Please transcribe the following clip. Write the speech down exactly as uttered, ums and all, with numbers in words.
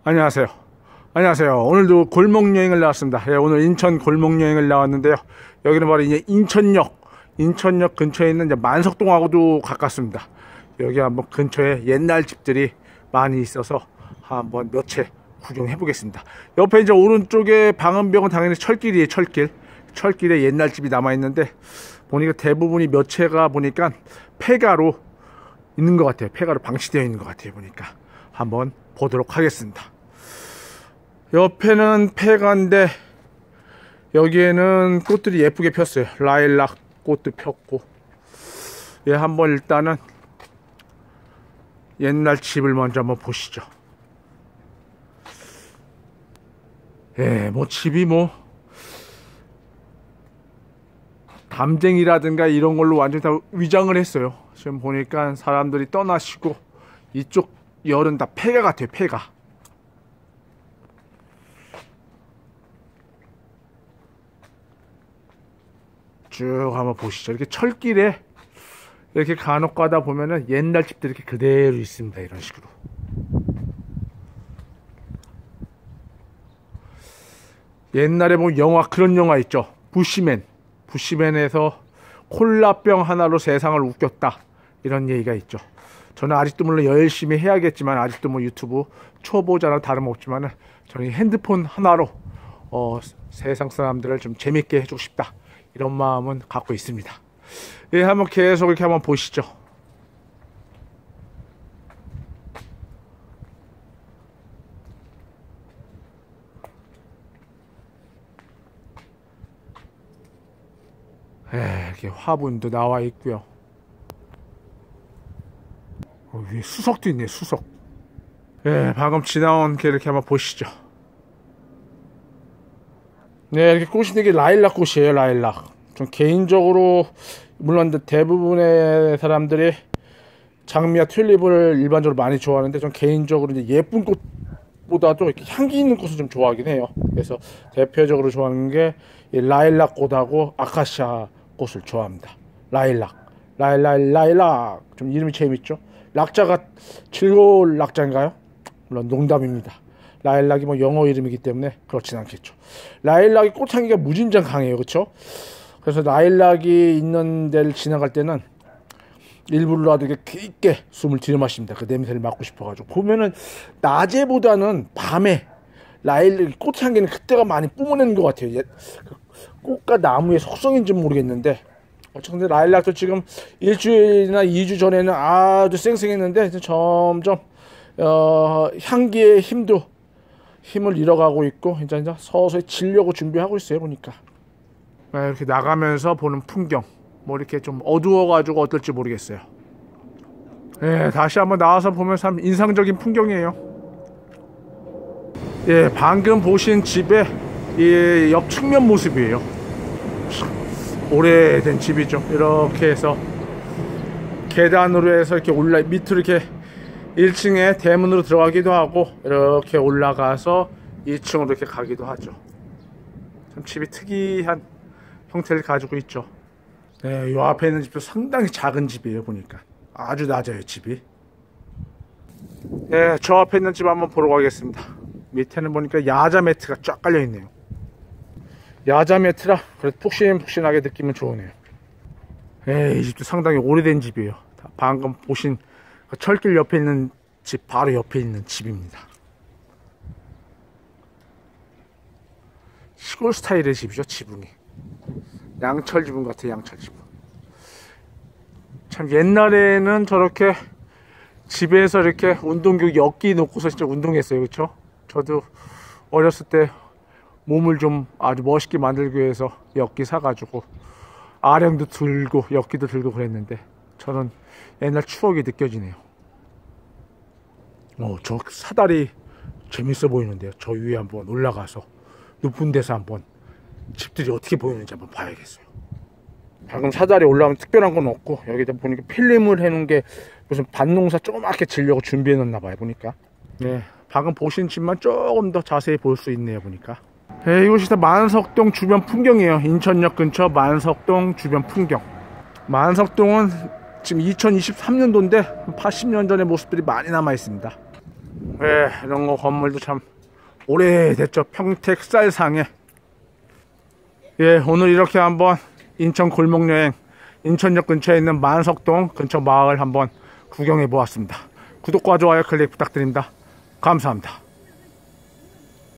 안녕하세요. 안녕하세요. 오늘도 골목 여행을 나왔습니다. 예, 오늘 인천 골목 여행을 나왔는데요. 여기는 바로 이제 인천역, 인천역 근처에 있는 이제 만석동하고도 가깝습니다. 여기 한번 근처에 옛날 집들이 많이 있어서 한번 몇 채 구경해 보겠습니다. 옆에 이제 오른쪽에 방음벽은 당연히 철길이에요. 철길. 철길에 옛날 집이 남아 있는데 보니까 대부분이 몇 채가 보니까 폐가로 있는 것 같아요. 폐가로 방치되어 있는 것 같아요. 보니까 한번 보도록 하겠습니다. 옆에는 폐가인데 여기에는 꽃들이 예쁘게 폈어요. 라일락 꽃도 폈고. 예, 한번 일단은 옛날 집을 먼저 한번 보시죠. 예, 뭐 집이 뭐 담쟁이라든가 이런 걸로 완전히 다 위장을 했어요. 지금 보니까 사람들이 떠나시고 이쪽 열은 다 폐가 같아요. 폐가. 쭉 한번 보시죠. 이렇게 철길에 이렇게 간혹 가다 보면은 옛날 집들이 이렇게 그대로 있습니다. 이런 식으로. 옛날에 뭐 영화, 그런 영화 있죠. 부시맨. 부시맨에서 콜라병 하나로 세상을 웃겼다. 이런 얘기가 있죠. 저는 아직도 물론 열심히 해야겠지만 아직도 뭐 유튜브 초보자나 다름없지만은 저는 핸드폰 하나로 어, 세상 사람들을 좀 재밌게 해주고 싶다. 이런 마음은 갖고 있습니다. 예, 한번 계속 이렇게 한번 보시죠. 예, 이렇게 화분도 나와 있고요. 어, 위에 수석도 있네, 수석. 예, 방금 지나온 게 이렇게 한번 보시죠. 네, 이렇게 꽃이 되게 라일락 꽃이에요. 라일락. 좀 개인적으로 물론 대부분의 사람들이 장미와 튤립을 일반적으로 많이 좋아하는데 전 개인적으로 이제 예쁜 꽃보다도 이렇게 향기 있는 꽃을 좀 좋아하긴 해요. 그래서 대표적으로 좋아하는 게 이 라일락 꽃하고 아카시아 꽃을 좋아합니다. 라일락, 라일락, 라일락. 좀 이름이 재밌죠? 락자가 즐거울 락자인가요? 물론 농담입니다. 라일락이 뭐 영어 이름이기 때문에 그렇진 않겠죠. 라일락이 꽃향기가 무진장 강해요. 그렇죠? 그래서 라일락이 있는 데를 지나갈 때는 일부러라도 이렇게 깊게 숨을 들이마십니다. 그 냄새를 맡고 싶어가지고. 보면은 낮에보다는 밤에 라일락 꽃향기는 그때가 많이 뿜어내는 것 같아요. 꽃과 나무의 속성인지 모르겠는데 어쨌든 라일락도 지금 일주일이나 이 주 전에는 아주 쌩쌩했는데 이제 점점 어, 향기의 힘도 힘을 잃어가고 있고 이제, 이제 서서히 지려고 준비하고 있어요. 보니까 네, 이렇게 나가면서 보는 풍경 뭐 이렇게 좀 어두워가지고 어떨지 모르겠어요. 네, 다시 한번 나와서 보면 참 인상적인 풍경이에요. 예, 방금 보신 집의 이 옆 측면 모습이에요. 오래된 집이죠. 이렇게 해서 계단으로 해서 이렇게 올라 밑으로 이렇게 일 층에 대문으로 들어가기도 하고 이렇게 올라가서 이 층으로 이렇게 가기도 하죠. 참 집이 특이한 형태를 가지고 있죠. 네, 이 앞에 있는 집도 상당히 작은 집이에요. 보니까 아주 낮아요. 집이. 네, 저 앞에 있는 집 한번 보러 가겠습니다. 밑에는 보니까 야자 매트가 쫙 깔려 있네요. 야자 매트라 그래도 푹신푹신하게 느끼면 좋으네요. 네, 이 집도 상당히 오래된 집이에요. 방금 보신 철길 옆에 있는 집 바로 옆에 있는 집입니다. 시골 스타일의 집이죠. 지붕이 양철 지붕 같아요. 양철 지붕. 참 옛날에는 저렇게 집에서 이렇게 운동복 엮기 놓고서 진짜 운동했어요. 그렇죠? 저도 어렸을 때 몸을 좀 아주 멋있게 만들기 위해서 엮기 사가지고 아령도 들고 엮기도 들고 그랬는데 저는 옛날 추억이 느껴지네요. 어, 저 사다리 재밌어 보이는데요. 저 위에 한번 올라가서 높은 데서 한번 집들이 어떻게 보이는지 한번 봐야겠어요. 방금 사다리 올라오면 특별한 건 없고 여기다 보니까 필름을 해놓은 게 무슨 밭농사 조그맣게 지려고 준비해 놨나 봐요. 보니까 네, 방금 보신 집만 조금 더 자세히 볼 수 있네요. 보니까 네, 이곳이 다 만석동 주변 풍경이에요. 인천역 근처 만석동 주변 풍경. 만석동은 지금 이천이십삼 년도인데 팔십 년 전의 모습들이 많이 남아 있습니다. 예, 이런 거 건물도 참 오래됐죠. 평택 쌀상에. 예, 오늘 이렇게 한번 인천 골목 여행, 인천역 근처에 있는 만석동 근처 마을 한번 구경해 보았습니다. 구독과 좋아요 클릭 부탁드립니다. 감사합니다.